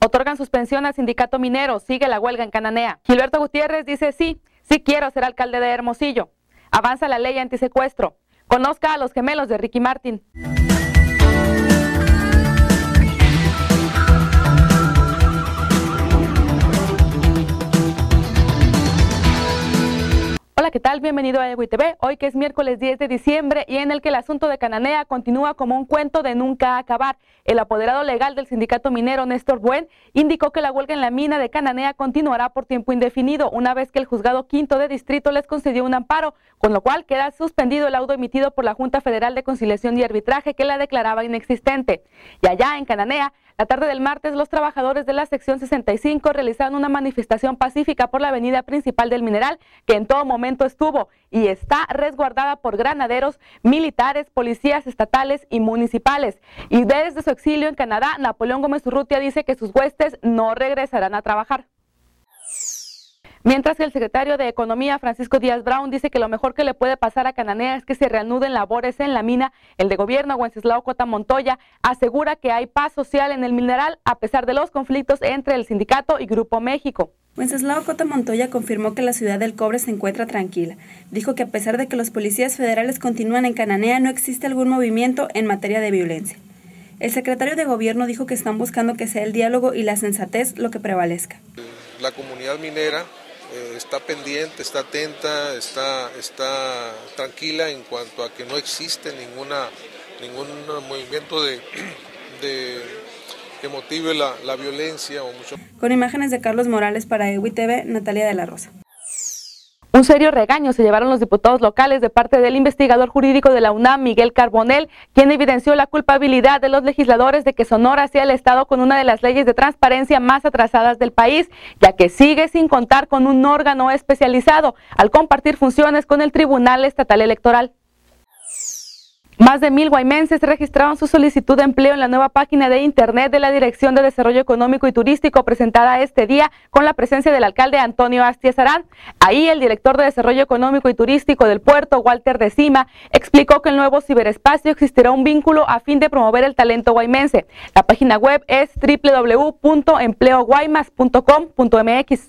Otorgan suspensión al sindicato minero, sigue la huelga en Cananea. Gilberto Gutiérrez dice sí quiero ser alcalde de Hermosillo. Avanza la ley antisecuestro. Conozca a los gemelos de Ricky Martin. Hola, ¿qué tal? Bienvenido a EWI TV, hoy que es miércoles 10 de diciembre y en el que el asunto de Cananea continúa como un cuento de nunca acabar. El apoderado legal del sindicato minero, Néstor Buen, indicó que la huelga en la mina de Cananea continuará por tiempo indefinido, una vez que el juzgado quinto de distrito les concedió un amparo, con lo cual queda suspendido el laudo emitido por la Junta Federal de Conciliación y Arbitraje que la declaraba inexistente. Y allá en Cananea, la tarde del martes, los trabajadores de la sección 65 realizaron una manifestación pacífica por la avenida principal del mineral, que en todo momento estuvo y está resguardada por granaderos, militares, policías estatales y municipales. Y desde su exilio en Canadá, Napoleón Gómez Urrutia dice que sus huestes no regresarán a trabajar. Mientras que el secretario de Economía, Francisco Díaz Brown, dice que lo mejor que le puede pasar a Cananea es que se reanuden labores en la mina, el de gobierno, Wenceslao Cota Montoya, asegura que hay paz social en el mineral a pesar de los conflictos entre el sindicato y Grupo México. Wenceslao Cota Montoya confirmó que la ciudad del cobre se encuentra tranquila. Dijo que a pesar de que los policías federales continúan en Cananea, no existe algún movimiento en materia de violencia. El secretario de Gobierno dijo que están buscando que sea el diálogo y la sensatez lo que prevalezca. La comunidad minera está pendiente, está atenta, está tranquila en cuanto a que no existe ningún movimiento que motive la violencia. Con imágenes de Carlos Morales para EWI TV, Natalia de la Rosa. Un serio regaño se llevaron los diputados locales de parte del investigador jurídico de la UNAM, Miguel Carbonell, quien evidenció la culpabilidad de los legisladores de que Sonora sea el estado con una de las leyes de transparencia más atrasadas del país, ya que sigue sin contar con un órgano especializado al compartir funciones con el Tribunal Estatal Electoral. Más de 1000 guaymenses registraron su solicitud de empleo en la nueva página de internet de la Dirección de Desarrollo Económico y Turístico presentada este día con la presencia del alcalde Antonio Astia Sarán. Ahí el director de Desarrollo Económico y Turístico del puerto, Walter de Cima, explicó que el nuevo ciberespacio existirá un vínculo a fin de promover el talento guaymense. La página web es www.empleoguaymas.com.mx.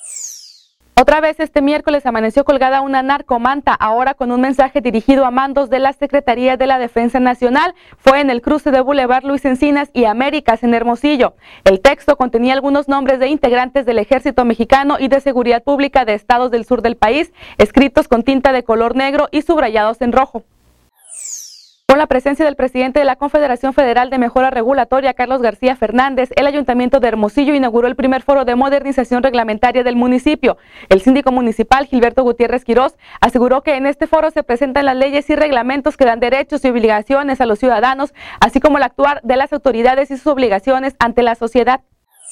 Otra vez este miércoles amaneció colgada una narcomanta, ahora con un mensaje dirigido a mandos de la Secretaría de la Defensa Nacional. Fue en el cruce de Boulevard Luis Encinas y Américas en Hermosillo. El texto contenía algunos nombres de integrantes del Ejército Mexicano y de Seguridad Pública de estados del sur del país, escritos con tinta de color negro y subrayados en rojo. Con la presencia del presidente de la Confederación Federal de Mejora Regulatoria, Carlos García Fernández, el Ayuntamiento de Hermosillo inauguró el primer foro de modernización reglamentaria del municipio. El síndico municipal, Gilberto Gutiérrez Quirós, aseguró que en este foro se presentan las leyes y reglamentos que dan derechos y obligaciones a los ciudadanos, así como el actuar de las autoridades y sus obligaciones ante la sociedad.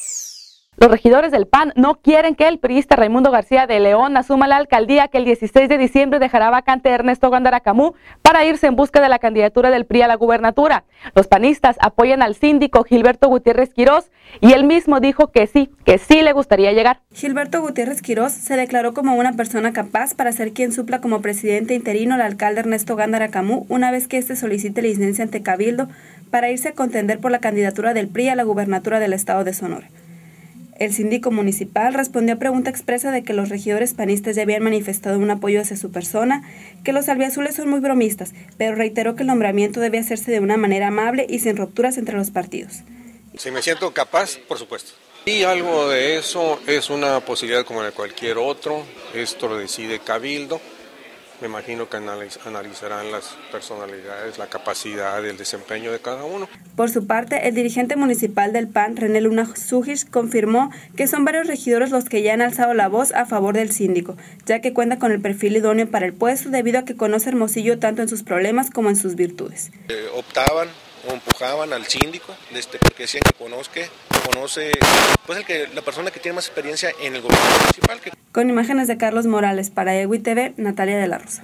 Los regidores del PAN no quieren que el priista Raimundo García de León asuma la alcaldía que el 16 de diciembre dejará vacante Ernesto Gándara Camú para irse en busca de la candidatura del PRI a la gubernatura. Los panistas apoyan al síndico Gilberto Gutiérrez Quirós y él mismo dijo que sí le gustaría llegar. Gilberto Gutiérrez Quirós se declaró como una persona capaz para ser quien supla como presidente interino al alcalde Ernesto Gándara Camú una vez que éste solicite licencia ante Cabildo para irse a contender por la candidatura del PRI a la gubernatura del estado de Sonora. El síndico municipal respondió a pregunta expresa de que los regidores panistas ya habían manifestado un apoyo hacia su persona, que los albiazules son muy bromistas, pero reiteró que el nombramiento debe hacerse de una manera amable y sin rupturas entre los partidos. Si me siento capaz, por supuesto. Y algo de eso es una posibilidad como de cualquier otro, esto lo decide Cabildo. Me imagino que analizarán las personalidades, la capacidad, el desempeño de cada uno. Por su parte, el dirigente municipal del PAN, René Luna Zújic, confirmó que son varios regidores los que ya han alzado la voz a favor del síndico, ya que cuenta con el perfil idóneo para el puesto debido a que conoce Hermosillo tanto en sus problemas como en sus virtudes. Optaban o empujaban al síndico, porque decían que conoce pues la persona que tiene más experiencia en el gobierno municipal. Con imágenes de Carlos Morales para EWI TV, Natalia de la Rosa.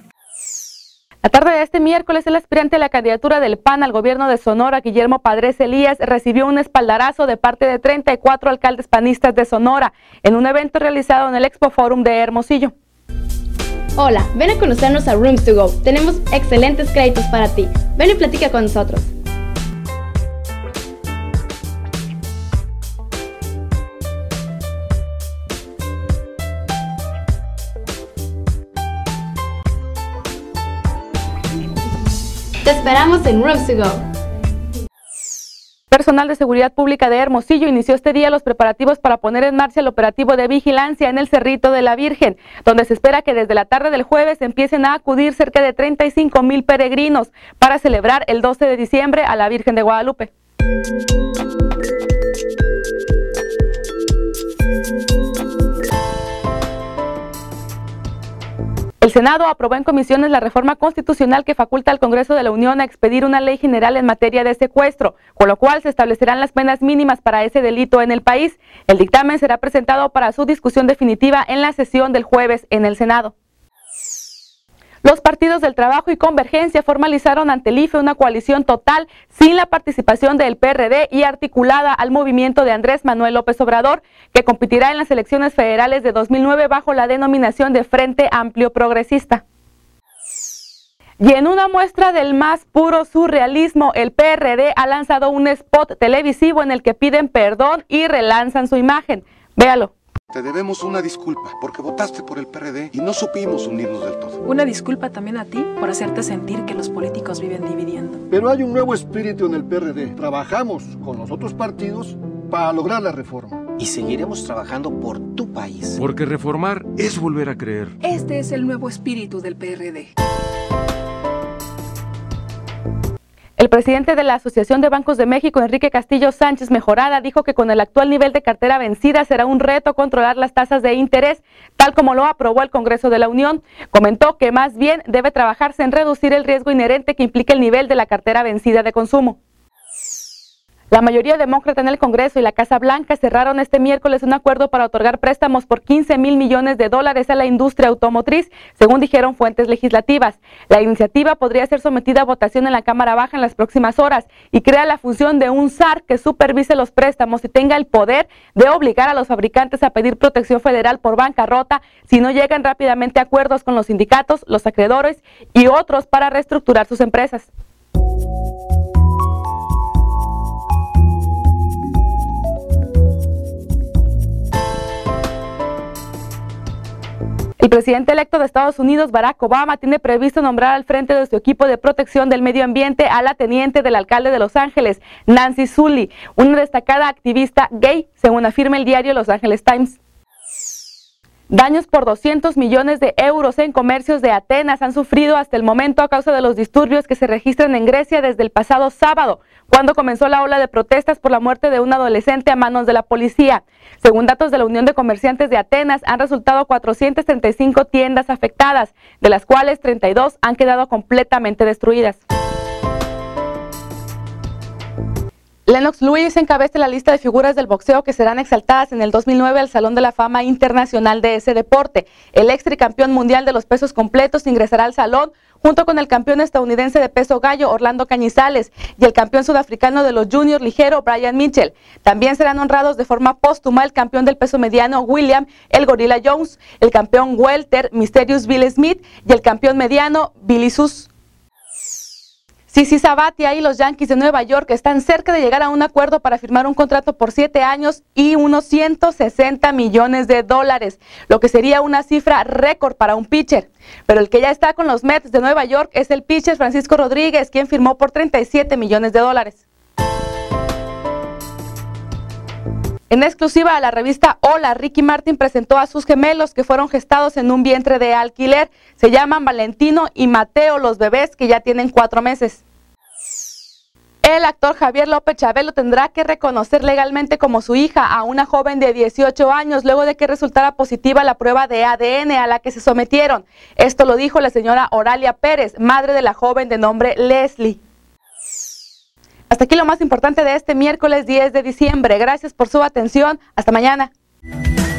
La tarde de este miércoles, el aspirante a la candidatura del PAN al gobierno de Sonora, Guillermo Padres Elías, recibió un espaldarazo de parte de 34 alcaldes panistas de Sonora en un evento realizado en el Expo Forum de Hermosillo. Hola, ven a conocernos a Rooms to Go. Tenemos excelentes créditos para ti. Ven y platica con nosotros. Te esperamos en Rooms to Go. Personal de Seguridad Pública de Hermosillo inició este día los preparativos para poner en marcha el operativo de vigilancia en el Cerrito de la Virgen, donde se espera que desde la tarde del jueves empiecen a acudir cerca de 35,000 peregrinos para celebrar el 12 de diciembre a la Virgen de Guadalupe. El Senado aprobó en comisiones la reforma constitucional que faculta al Congreso de la Unión a expedir una ley general en materia de secuestro, con lo cual se establecerán las penas mínimas para ese delito en el país. El dictamen será presentado para su discusión definitiva en la sesión del jueves en el Senado. Los partidos del Trabajo y Convergencia formalizaron ante el IFE una coalición total sin la participación del PRD y articulada al movimiento de Andrés Manuel López Obrador, que competirá en las elecciones federales de 2009 bajo la denominación de Frente Amplio Progresista. Y en una muestra del más puro surrealismo, el PRD ha lanzado un spot televisivo en el que piden perdón y relanzan su imagen. Véalo. Te debemos una disculpa porque votaste por el PRD y no supimos unirnos del todo. Una disculpa también a ti por hacerte sentir que los políticos viven dividiendo. Pero hay un nuevo espíritu en el PRD. Trabajamos con los otros partidos para lograr la reforma. Y seguiremos trabajando por tu país. Porque reformar es volver a creer. Este es el nuevo espíritu del PRD. El presidente de la Asociación de Bancos de México, Enrique Castillo Sánchez Mejorada, dijo que con el actual nivel de cartera vencida será un reto controlar las tasas de interés, tal como lo aprobó el Congreso de la Unión. Comentó que más bien debe trabajarse en reducir el riesgo inherente que implica el nivel de la cartera vencida de consumo. La mayoría demócrata en el Congreso y la Casa Blanca cerraron este miércoles un acuerdo para otorgar préstamos por $15,000 millones a la industria automotriz, según dijeron fuentes legislativas. La iniciativa podría ser sometida a votación en la Cámara Baja en las próximas horas y crea la función de un SAR que supervise los préstamos y tenga el poder de obligar a los fabricantes a pedir protección federal por bancarrota si no llegan rápidamente a acuerdos con los sindicatos, los acreedores y otros para reestructurar sus empresas. El presidente electo de Estados Unidos, Barack Obama, tiene previsto nombrar al frente de su equipo de protección del medio ambiente a la teniente del alcalde de Los Ángeles, Nancy Sully, una destacada activista gay, según afirma el diario Los Angeles Times. Daños por 200 millones de euros en comercios de Atenas han sufrido hasta el momento a causa de los disturbios que se registran en Grecia desde el pasado sábado, cuando comenzó la ola de protestas por la muerte de un adolescente a manos de la policía. Según datos de la Unión de Comerciantes de Atenas, han resultado 435 tiendas afectadas, de las cuales 32 han quedado completamente destruidas. Lennox Lewis encabeza la lista de figuras del boxeo que serán exaltadas en el 2009 al Salón de la Fama Internacional de ese deporte. El ex tricampeón mundial de los pesos completos ingresará al salón junto con el campeón estadounidense de peso gallo Orlando Cañizales y el campeón sudafricano de los juniors ligero Brian Mitchell. También serán honrados de forma póstuma el campeón del peso mediano William El Gorilla Jones, el campeón welter Mysterious Bill Smith y el campeón mediano Billy Sus. Sisi Sabathia y los Yankees de Nueva York están cerca de llegar a un acuerdo para firmar un contrato por 7 años y unos $160 millones, lo que sería una cifra récord para un pitcher. Pero el que ya está con los Mets de Nueva York es el pitcher Francisco Rodríguez, quien firmó por $37 millones. En exclusiva a la revista Hola, Ricky Martin presentó a sus gemelos que fueron gestados en un vientre de alquiler. Se llaman Valentino y Mateo, los bebés que ya tienen 4 meses. El actor Javier López Chabelo tendrá que reconocer legalmente como su hija a una joven de 18 años luego de que resultara positiva la prueba de ADN a la que se sometieron. Esto lo dijo la señora Oralia Pérez, madre de la joven de nombre Leslie. Hasta aquí lo más importante de este miércoles 10 de diciembre. Gracias por su atención. Hasta mañana.